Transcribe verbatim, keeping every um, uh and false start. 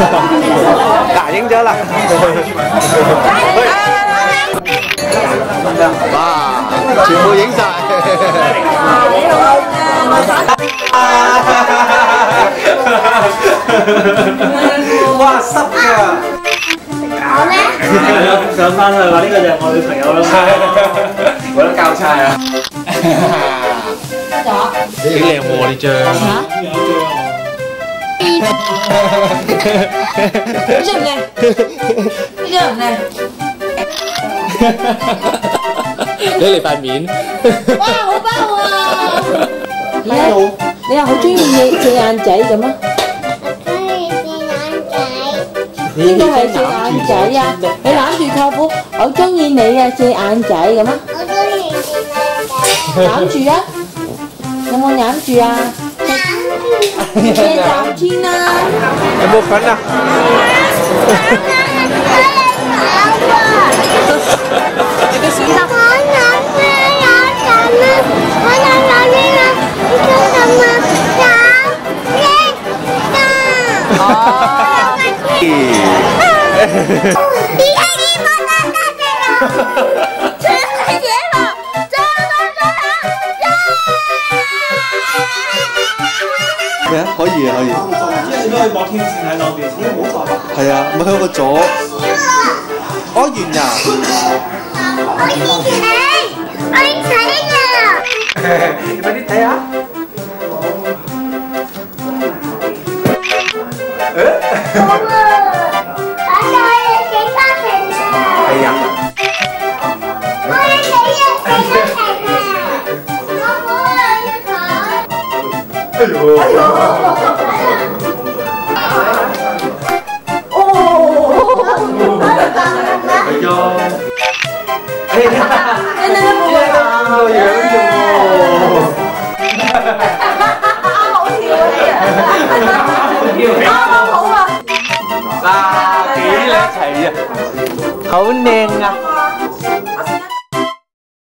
嗱，影咗啦。哇！全部影晒。哇！濕㗎。我咧？上翻去話呢個就係我女朋友啦。我得交差啊！幾靚喎呢張。呢張唔靚，呢張唔靚。你嚟塊面。哇！好包喎！你又你又好中意隻眼仔咁啊？邊個係隻眼仔啊？你攬住舅父，我中意你啊！隻眼仔咁啊！我中意隻眼仔。攬住啊！有冇攬住啊？攬住。你攬先啦。有冇份啊？你嘅小心。我諗咩有什麼？我諗諗呢個呢個什麼？有呢個。哦。你看你把它打开了，全世界了，这个这个，咩啊？可以啊，可以。即係你可以望天線喺兩邊，係啊，咪向個左。哦，完呀！我已經睇，我已經睇啦。你快啲睇下。係啊！我要睇一睇一睇啊！我冇要睇。哎呦！哎呦！哦！哎呦！哎呀！真係冇樣個樣啫喎！好跳啊！啱啱好啊！嗱，幾靚齊啊！好靚啊！